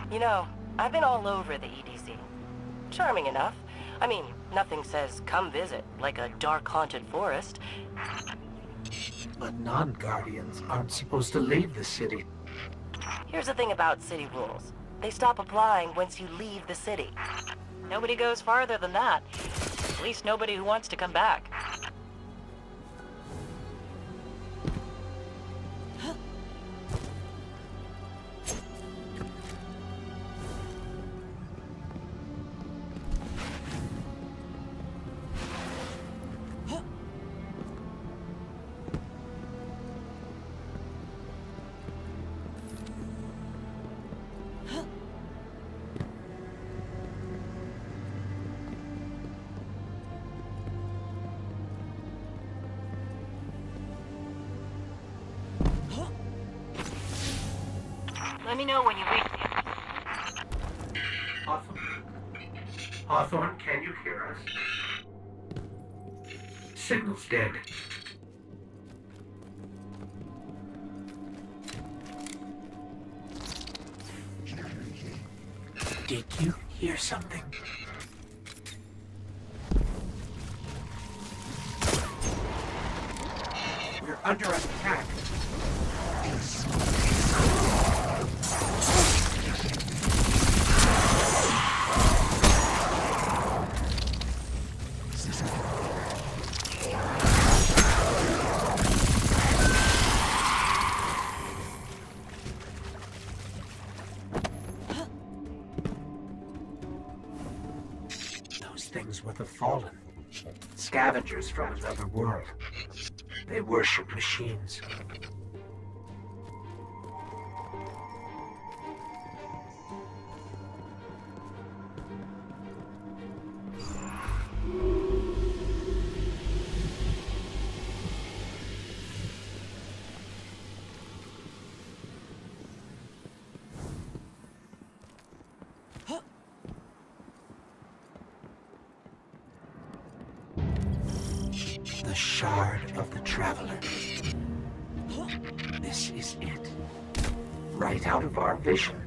You know, I've been all over the EDZ. Charming enough. I mean, nothing says come visit, like a dark haunted forest. But non-Guardians aren't supposed to leave the city. Here's the thing about city rules. They stop applying once you leave the city. Nobody goes farther than that. At least nobody who wants to come back. Let me know when you reach the Hawthorne? Hawthorne, can you hear us? Signal's dead. Did you hear something? We're under attack. Those things were the Fallen. Scavengers from another world. They worship machines. The Shard of the Traveler. This is it. Right out of our vision.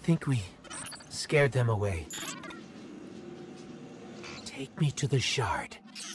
think we scared them away. Take me to the Shard.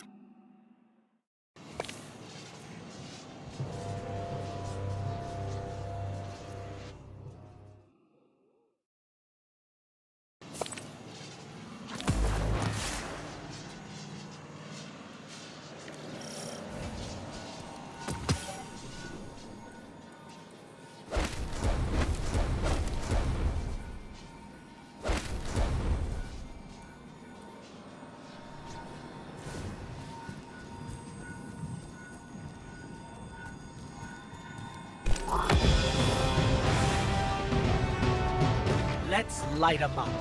Let's light 'em up.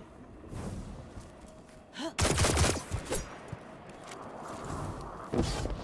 Huh.